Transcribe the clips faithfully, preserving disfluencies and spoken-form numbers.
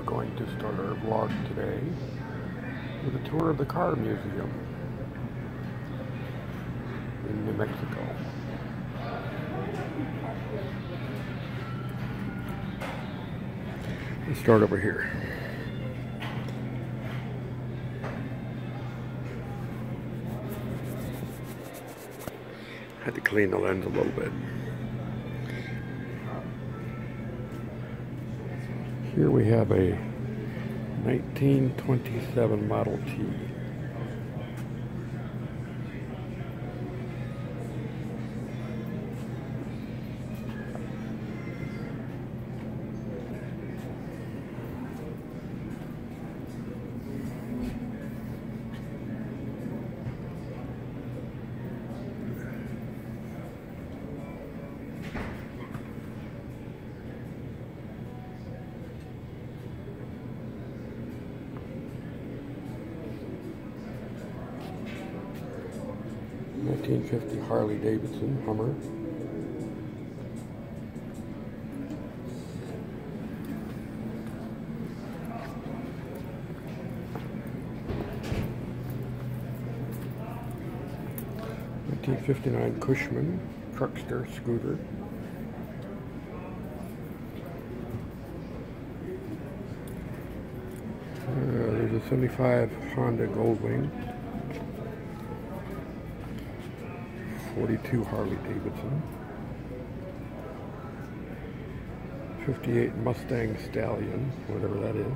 going to start our vlog today with a tour of the car museum in New Mexico. Let's start over here. Had to clean the lens a little bit. Here we have a nineteen twenty-seven Model T. nineteen fifty Harley Davidson Hummer. nineteen fifty-nine Cushman Truckster Scooter. Uh, there's a seventy-five Honda Goldwing. forty-two Harley Davidson. fifty-eight Mustang Stallion, whatever that is.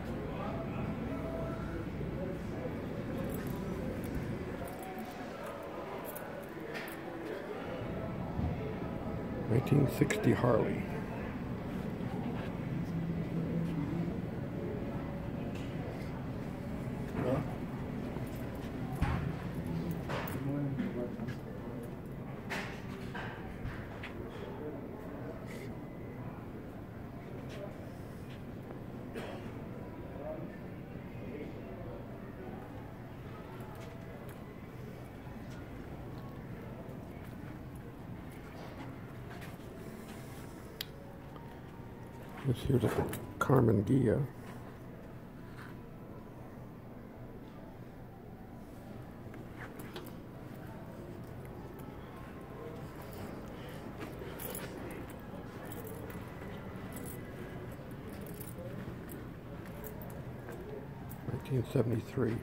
nineteen sixty Harley. This here's a Karmann Ghia. nineteen seventy-three.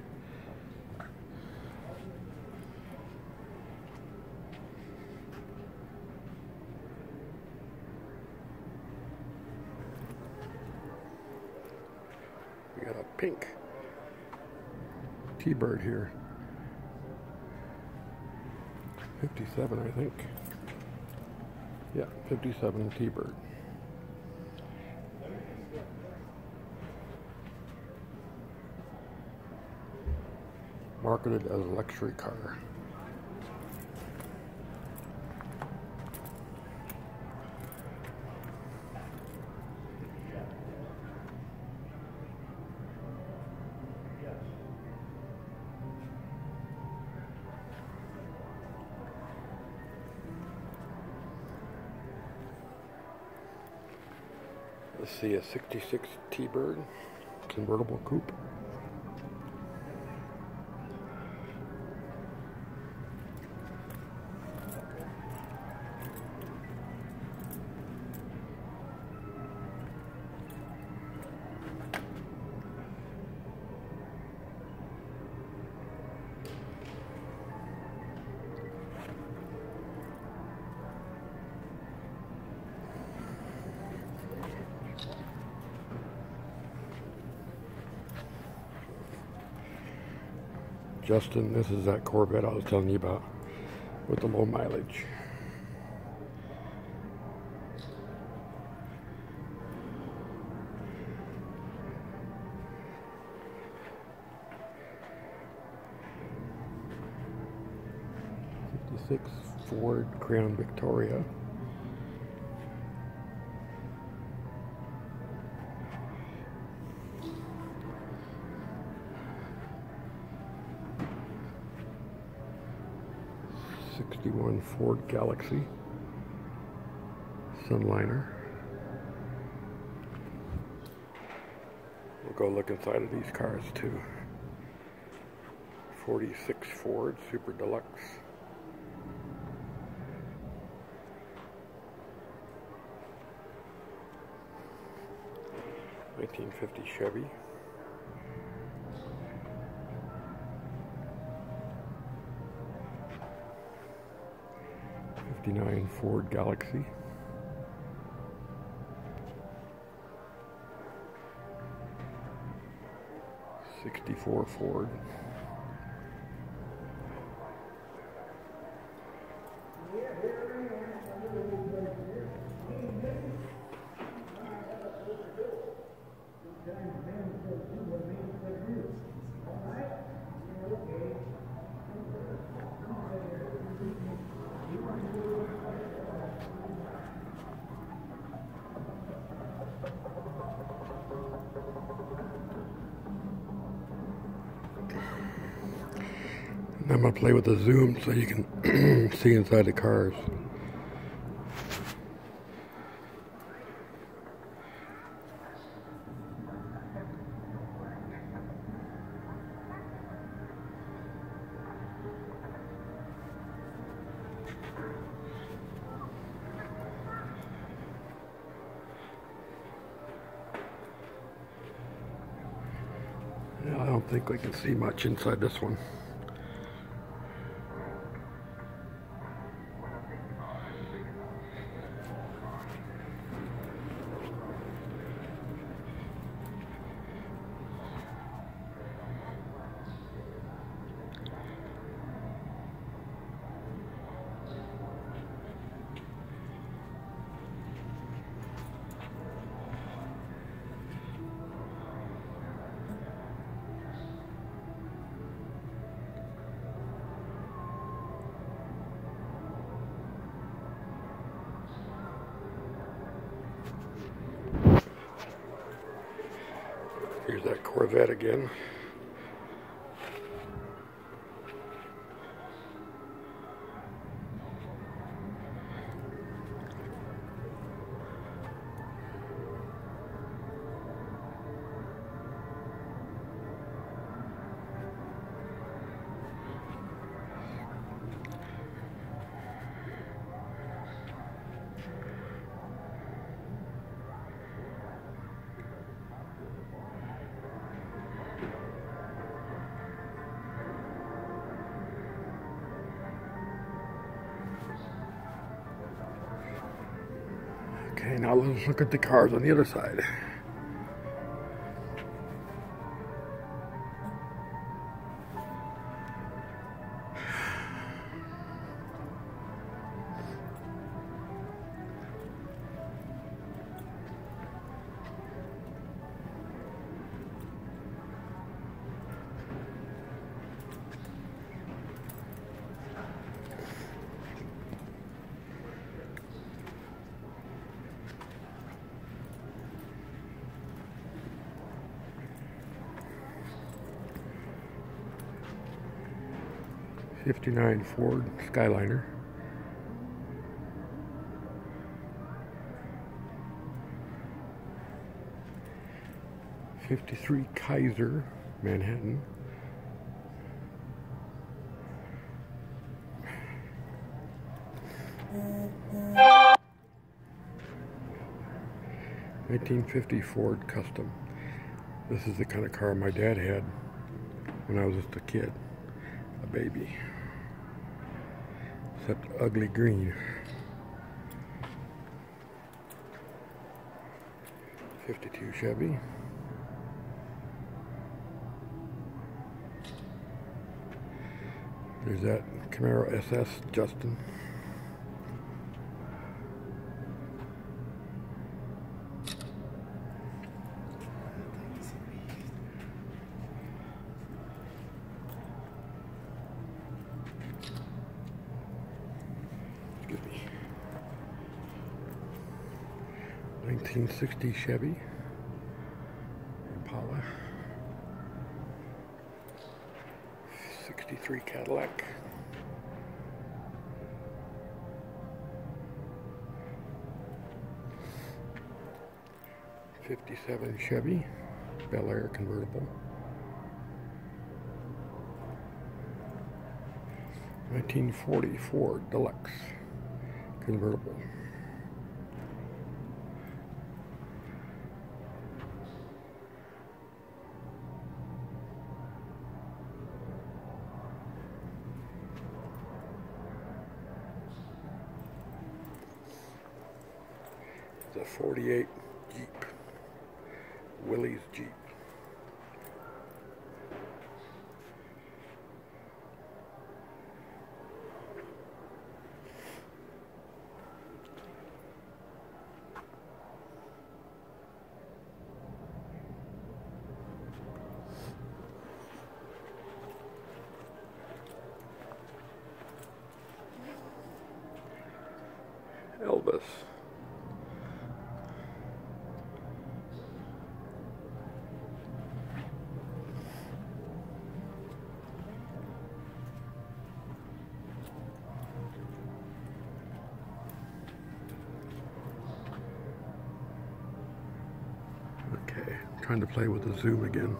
We got a pink T-Bird here. fifty-seven, I think. Yeah, fifty-seven T-Bird. Marketed as a luxury car. Let's see, a sixty-six T-Bird convertible coupe. Justin, this is that Corvette I was telling you about with the low mileage. fifty-six Ford Crown Victoria. sixty-one Ford Galaxy Sunliner. We'll go look inside of these cars too. forty-six Ford Super Deluxe. nineteen fifty Chevy. fifty-nine Ford Galaxy. sixty-four Ford. I'm going to play with the zoom so you can see inside the cars. Yeah, I don't think we can see much inside this one. Here's that Corvette again. Okay, now let's look at the cars on the other side. fifty-nine Ford Skyliner. fifty-three Kaiser Manhattan. nineteen fifty Ford Custom. This is the kind of car my dad had when I was just a kid, a baby. Except ugly green. fifty-two Chevy. There's that Camaro S S Justin. nineteen sixty Chevy Impala. sixty-three Cadillac. fifty-seven Chevy. Bel Air convertible. nineteen forty Ford Deluxe convertible. It's a forty-eight Jeep, Willys Jeep. Elvis. Okay, trying to play with the zoom again.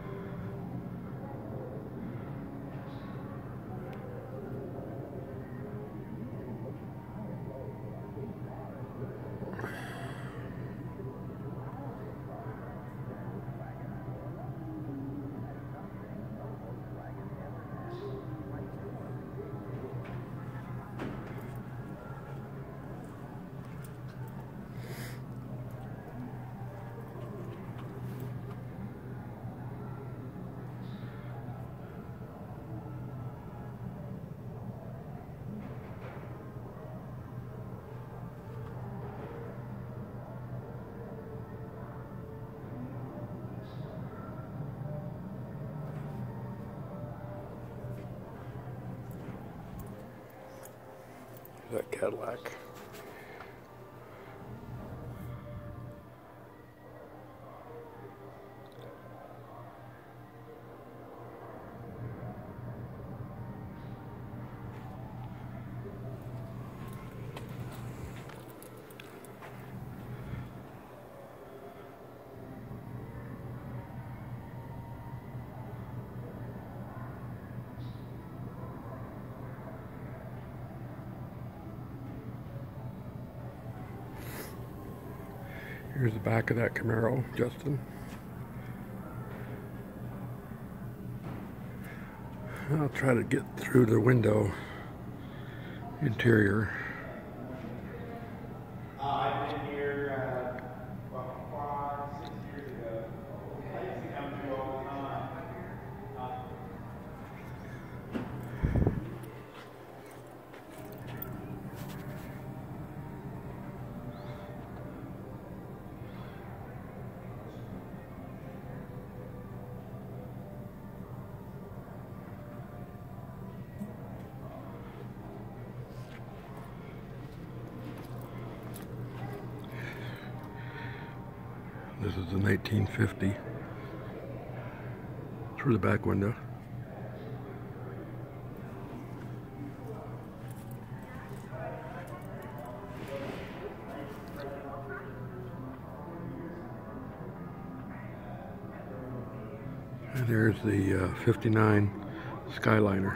That Cadillac. Here's the back of that Camaro, Justin. I'll try to get through the window interior. Uh, I've been here uh, about five, six years ago. I used to come through all the time. Uh, This is an eighteen fifty through the back window. And there's the uh, fifty-nine Skyliner.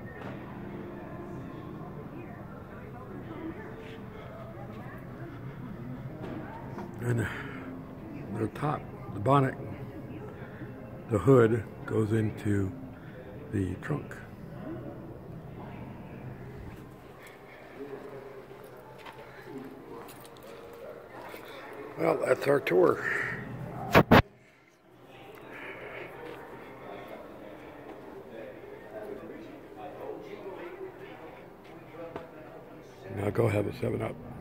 And uh, the top, the bonnet, the hood goes into the trunk. Well, that's our tour. Now go have a seven up.